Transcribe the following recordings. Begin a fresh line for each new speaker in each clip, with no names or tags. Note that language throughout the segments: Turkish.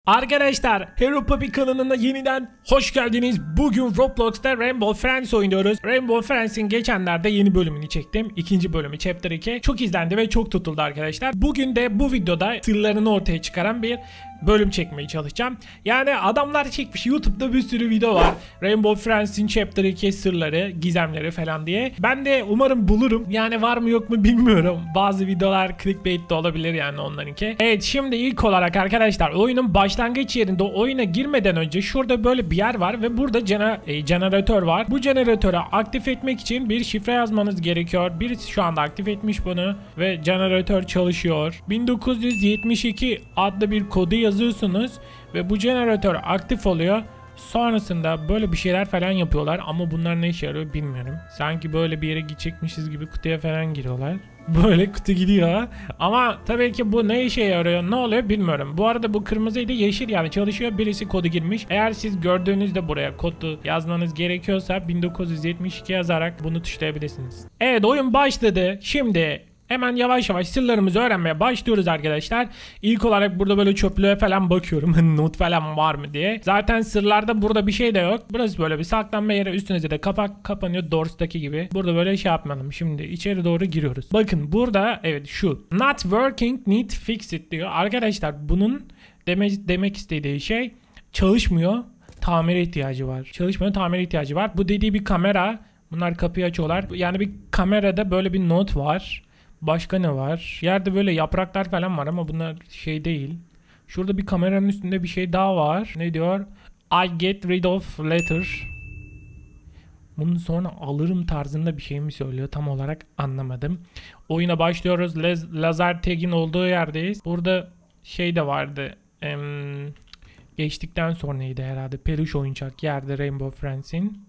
Arkadaşlar, Hero Puppy kanalına yeniden hoş geldiniz. Bugün Roblox'ta Rainbow Friends oynuyoruz. Rainbow Friends'in geçenlerde yeni bölümünü çektim. İkinci bölümü Chapter 2. Çok izlendi ve çok tutuldu arkadaşlar. Bugün de bu videoda sırlarını ortaya çıkaran bir bölüm çekmeye çalışacağım. Yani adamlar çekmiş, YouTube'da bir sürü video var. Rainbow Friends'in Chapter 2 sırları, gizemleri falan diye. Ben de umarım bulurum. Yani var mı yok mu bilmiyorum. Bazı videolar clickbait de olabilir yani onlarınki. Evet, şimdi ilk olarak arkadaşlar oyunun başlangıç yerinde oyuna girmeden önce şurada böyle bir yer var ve burada jeneratör var. Bu jeneratörü aktif etmek için bir şifre yazmanız gerekiyor. Birisi şu anda aktif etmiş bunu ve jeneratör çalışıyor. 1972 adlı bir kodu yazıyorsunuz ve bu jeneratör aktif oluyor. Sonrasında böyle bir şeyler falan yapıyorlar ama bunlar ne işe yarıyor bilmiyorum. Sanki böyle bir yere gidecekmişiz gibi kutuya falan giriyorlar. Böyle kutu gidiyor. Ama tabii ki bu ne işe yarıyor, ne oluyor bilmiyorum. Bu arada bu kırmızıydı, yeşil yani çalışıyor. Birisi kodu girmiş. Eğer siz gördüğünüzde buraya kodu yazmanız gerekiyorsa 1972 yazarak bunu tuşlayabilirsiniz. Evet, oyun başladı. Şimdi hemen yavaş yavaş sırlarımızı öğrenmeye başlıyoruz arkadaşlar. İlk olarak burada böyle çöplüğe falan bakıyorum. Not falan var mı diye. Zaten sırlarda burada bir şey de yok. Burası böyle bir saklanma yeri. Üstünüze de kapak kapanıyor. Doors'taki gibi. Burada böyle şey yapmayalım. Şimdi içeri doğru giriyoruz. Bakın burada evet şu. Not working, need fix it diyor. Arkadaşlar bunun demek istediği şey çalışmıyor. Tamire ihtiyacı var. Çalışmıyor, tamire ihtiyacı var. Bu dediği bir kamera. Bunlar kapıyı açıyorlar. Yani bir kamerada böyle bir not var. Başka ne var? Yerde böyle yapraklar falan var ama bunlar şey değil. Şurada bir kameranın üstünde bir şey daha var. Ne diyor? I get rid of letter. Bunu sonra alırım tarzında bir şey mi söylüyor? Tam olarak anlamadım. Oyuna başlıyoruz. Lazer tag'in olduğu yerdeyiz. Burada şey de vardı. Geçtikten sonraydı herhalde. Peluş oyuncak yerde Rainbow Friends'in.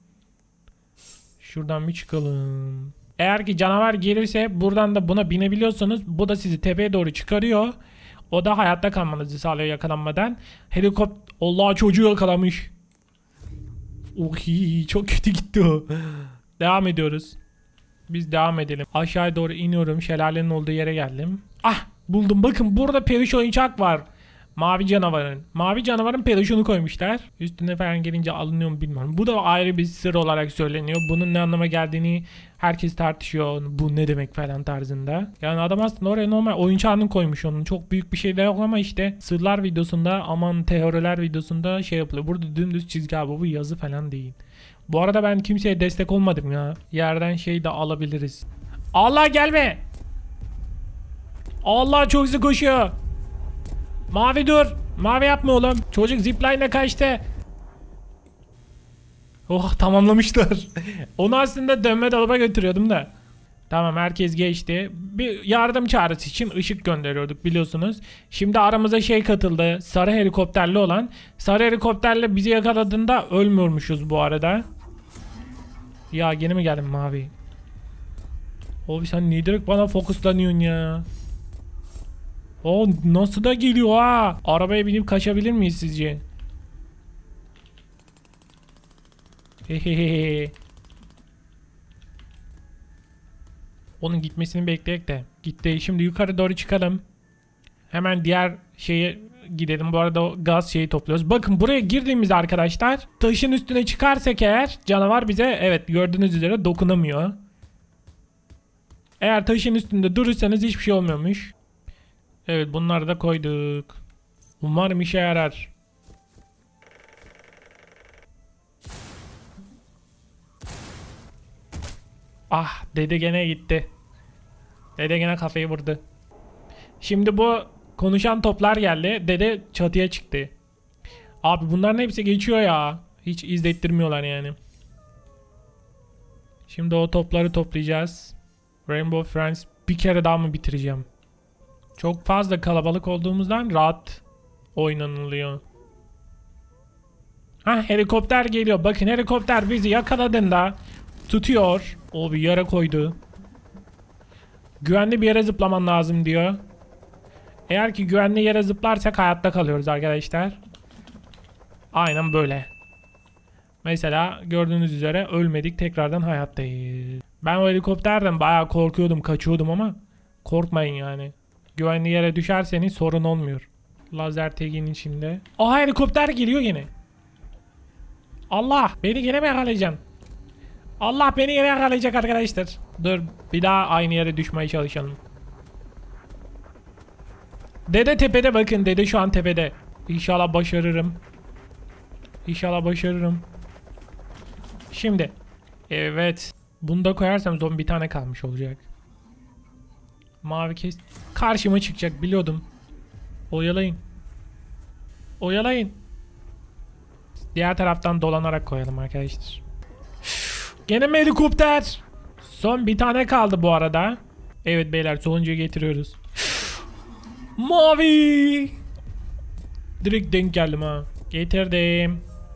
Şuradan bir çıkalım. Eğer ki canavar gelirse buradan da buna binebiliyorsanız bu da sizi tepeye doğru çıkarıyor. O da hayatta kalmanızı sağlıyor yakalanmadan. Helikopter... Allah, çocuğu yakalamış. Ohi, çok kötü gitti o. Devam ediyoruz. Biz devam edelim. Aşağıya doğru iniyorum. Şelalenin olduğu yere geldim. Ah, buldum. Bakın burada peluş oyuncak var. Mavi canavarın. Mavi canavarın peluşunu koymuşlar. Üstüne falan gelince alınıyor mu bilmiyorum. Bu da ayrı bir sır olarak söyleniyor. Bunun ne anlama geldiğini herkes tartışıyor. Bu ne demek falan tarzında. Yani adam aslında oraya normal oyuncağını koymuş onun. Çok büyük bir şey de yok ama işte sırlar videosunda, aman teoriler videosunda şey yapılıyor. Burada dümdüz çizgi abi, bu yazı falan değil. Bu arada ben kimseye destek olmadım ya. Yerden şey de alabiliriz. Allah, gelme. Allah, çok hızlı koşuyor. Mavi dur. Mavi yapma oğlum. Çocuk zipline'e kaçtı. Oh, tamamlamışlar. Onu aslında dönme dolaba götürüyordum da. Tamam, herkes geçti. Bir yardım çağrısı için ışık gönderiyorduk biliyorsunuz. Şimdi aramıza şey katıldı. Sarı helikopterli olan. Sarı helikopterle bizi yakaladığında ölmüyormuşuz bu arada. Ya yine mi geldin mavi? Oğlum sen niye direkt bana fokuslanıyorsun ya? O nasıl da geliyor ha? Arabaya binip kaçabilir miyiz sizce? Hehehe. Onun gitmesini bekleyek de. Gitti. Şimdi yukarı doğru çıkalım. Hemen diğer şeye gidelim. Bu arada o gaz şeyi topluyoruz. Bakın buraya girdiğimizde arkadaşlar, taşın üstüne çıkarsak eğer canavar bize evet gördüğünüz üzere dokunamıyor. Eğer taşın üstünde durursanız hiçbir şey olmuyormuş. Evet, bunları da koyduk. Umarım işe yarar. Ah, dede gene gitti. Dede gene kafayı vurdu. Şimdi bu konuşan toplar geldi. Dede çatıya çıktı. Abi bunların hepsi geçiyor ya. Hiç izlettirmiyorlar yani. Şimdi o topları toplayacağız. Rainbow Friends bir kere daha mı bitireceğim? Çok fazla kalabalık olduğumuzdan rahat oynanılıyor. Ha, helikopter geliyor. Bakın helikopter bizi yakaladığında tutuyor. O bir yere koydu. Güvenli bir yere zıplaman lazım diyor. Eğer ki güvenli yere zıplarsak hayatta kalıyoruz arkadaşlar. Aynen böyle. Mesela gördüğünüz üzere ölmedik, tekrardan hayattayız. Ben o helikopterden bayağı korkuyordum, kaçıyordum ama korkmayın yani. Güvenli yere düşerseniz sorun olmuyor. Lazer tagin içinde. Aha helikopter geliyor yine. Allah beni yine mi yakalayacaksın? Allah beni yine yakalayacak arkadaşlar. Dur bir daha aynı yere düşmeye çalışalım. Dede tepede, bakın dede şu an tepede. İnşallah başarırım. İnşallah başarırım. Şimdi. Evet. Bunu da koyarsam zombi bir tane kalmış olacak. Mavi kes. Karşıma çıkacak biliyordum. Oyalayın. Oyalayın. Diğer taraftan dolanarak koyalım arkadaşlar. Gene mi helikopter? Son bir tane kaldı bu arada. Evet beyler, sonuncuyu getiriyoruz. Mavi. Direkt denk geldim ha. Getirdim.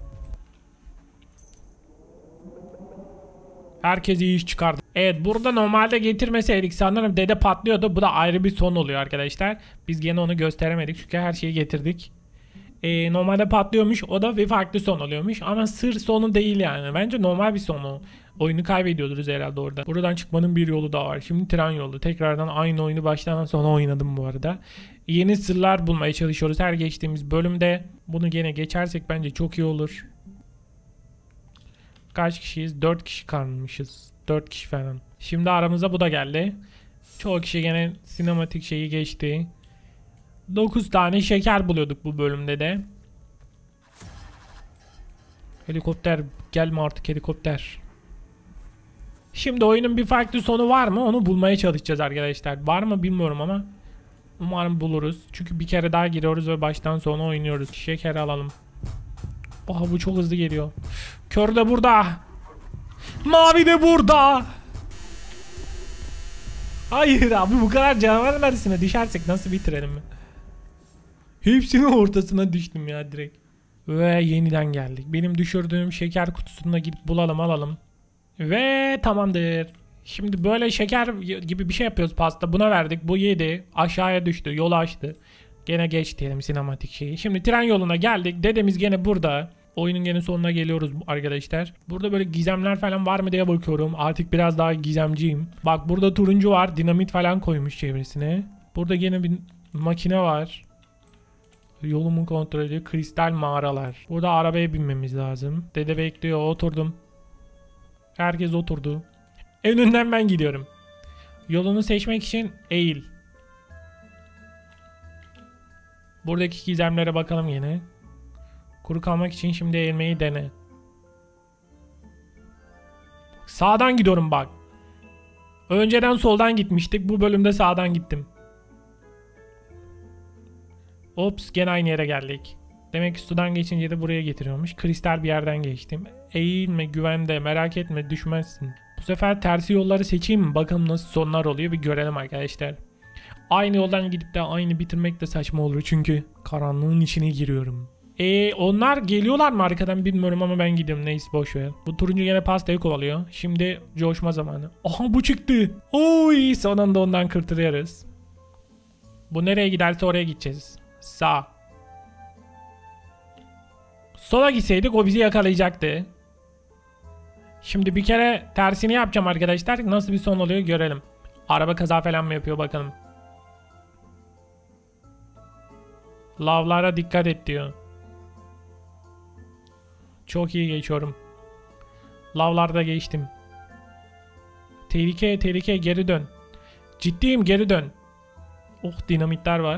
Herkes iyi iş çıkardı. Evet, burada normalde getirmeseydik sanırım dede patlıyordu. Bu da ayrı bir son oluyor arkadaşlar. Biz gene onu gösteremedik çünkü her şeyi getirdik. Normalde patlıyormuş, o da bir farklı son oluyormuş. Ama sır sonu değil yani. Bence normal bir sonu. Oyunu kaybediyordunuz herhalde orada. Buradan çıkmanın bir yolu daha var. Şimdi tren yolu. Tekrardan aynı oyunu baştan sona oynadım bu arada. Yeni sırlar bulmaya çalışıyoruz her geçtiğimiz bölümde. Bunu gene geçersek bence çok iyi olur. Kaç kişiyiz? 4 kişi kalmışız. 4 kişi falan. Şimdi aramıza bu da geldi. Çoğu kişi gene sinematik şeyi geçti. 9 tane şeker buluyorduk bu bölümde de. Helikopter gelme artık helikopter. Şimdi oyunun bir farklı sonu var mı? Onu bulmaya çalışacağız arkadaşlar. Var mı bilmiyorum ama umarım buluruz. Çünkü bir kere daha giriyoruz ve baştan sona oynuyoruz. Şeker alalım. Oha, bu çok hızlı geliyor. Kör de burada. Mavi de burada. Hayır abi, bu kadar canavarın arasına düşersek nasıl bitirelim mi? Hepsinin ortasına düştüm ya direkt. Ve yeniden geldik. Benim düşürdüğüm şeker kutusuna gidip bulalım, alalım. Ve tamamdır. Şimdi böyle şeker gibi bir şey yapıyoruz pasta. Buna verdik. Bu yedi. Aşağıya düştü. Yolu açtı. Gene geç diyelim sinematik şeyi. Şimdi tren yoluna geldik. Dedemiz gene burada. Oyunun gene sonuna geliyoruz arkadaşlar. Burada böyle gizemler falan var mı diye bakıyorum. Artık biraz daha gizemciyim. Bak burada turuncu var. Dinamit falan koymuş çevresine. Burada gene bir makine var. Yolumu kontrol ediyor. Kristal mağaralar. Burada arabaya binmemiz lazım. Dede bekliyor. Oturdum. Herkes oturdu. En önden ben gidiyorum. Yolunu seçmek için eğil. Buradaki gizemlere bakalım yine. Kuru kalmak için şimdi eğilmeyi dene. Sağdan gidiyorum bak. Önceden soldan gitmiştik. Bu bölümde sağdan gittim. Ops, gene aynı yere geldik. Demek ki sudan geçince de buraya getiriyormuş. Kristal bir yerden geçtim. Eğilme, güvende, merak etme, düşmezsin. Bu sefer tersi yolları seçeyim mi? Bakalım nasıl sonlar oluyor, bir görelim arkadaşlar. Aynı yoldan gidip de aynı bitirmek de saçma olur çünkü karanlığın içine giriyorum. Onlar geliyorlar mı arkadan bilmiyorum ama ben gidiyorum, neyse boşver. Bu turuncu yine pastayı kovalıyor. Şimdi coşma zamanı. Aha, bu çıktı. Oy, sonunda ondan kurtuluyoruz. Bu nereye giderse oraya gideceğiz. Sağ. Sola gitseydik o bizi yakalayacaktı. Şimdi bir kere tersini yapacağım arkadaşlar. Nasıl bir son oluyor görelim. Araba kaza falan mı yapıyor bakalım. Lavlara dikkat et diyor. Çok iyi geçiyorum. Lavlarda geçtim. Tehlike, tehlike, geri dön. Ciddiyim, geri dön. Oh, dinamitler var.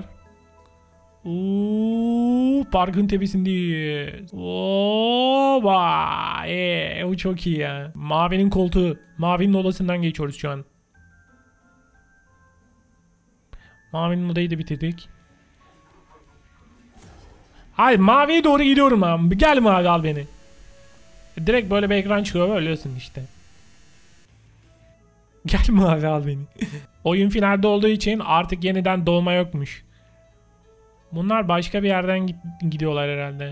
Parkın tepesindeyiz. O çok iyi ya. Mavinin koltuğu. Mavinin odasından geçiyoruz şu an. Mavinin odayı da bitirdik. Hayır, maviye doğru gidiyorum abi. Gel mavi, al beni. Direkt böyle bir ekran çıkıyor, ölüyorsun işte. Gel mavi, al beni. Oyun finalde olduğu için artık yeniden doğma yokmuş. Bunlar başka bir yerden gidiyorlar herhalde.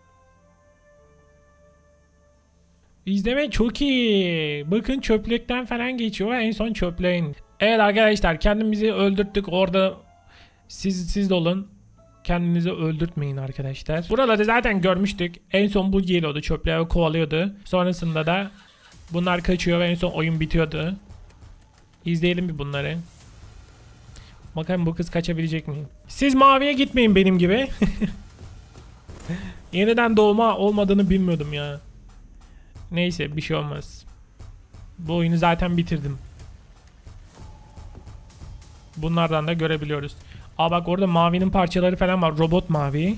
İzleme çok iyi. Bakın çöplükten falan geçiyor. En son çöpleğin. Evet arkadaşlar, kendimizi öldürttük. Orada siz de olun. Kendinizi öldürtmeyin arkadaşlar. Buraları zaten görmüştük. En son bu geliyordu, çöpleri kovalıyordu. Sonrasında da bunlar kaçıyor ve en son oyun bitiyordu. İzleyelim bir bunları. Bakalım bu kız kaçabilecek mi? Siz maviye gitmeyin benim gibi. Yeniden doğma olmadığını bilmiyordum ya. Neyse bir şey olmaz. Bu oyunu zaten bitirdim. Bunlardan da görebiliyoruz. Aa bak orada mavinin parçaları falan var. Robot mavi.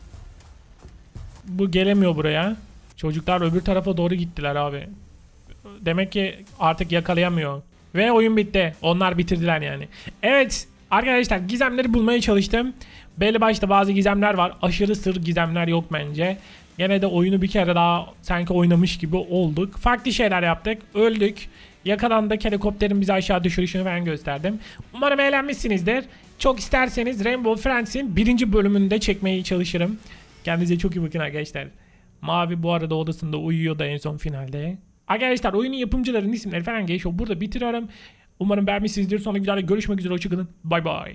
Bu gelemiyor buraya. Çocuklar öbür tarafa doğru gittiler abi. Demek ki artık yakalayamıyor. Ve oyun bitti. Onlar bitirdiler yani. Evet arkadaşlar gizemleri bulmaya çalıştım. Belli başta bazı gizemler var. Aşırı sır gizemler yok bence. Gene de oyunu bir kere daha sanki oynamış gibi olduk. Farklı şeyler yaptık. Öldük. Yakalandık. Helikopterin bizi aşağı düşürüşünü falan gösterdim. Umarım eğlenmişsinizdir. Çok isterseniz Rainbow Friends'in 1. bölümünü de çekmeye çalışırım. Kendinize çok iyi bakın arkadaşlar. Mavi bu arada odasında uyuyor da en son finalde. Arkadaşlar oyunun yapımcılarının isimleri falan geçiyor. Burada bitiriyorum. Umarım beğenmişsinizdir. Sonraki videoda görüşmek üzere. Hoşçakalın. Bay bay.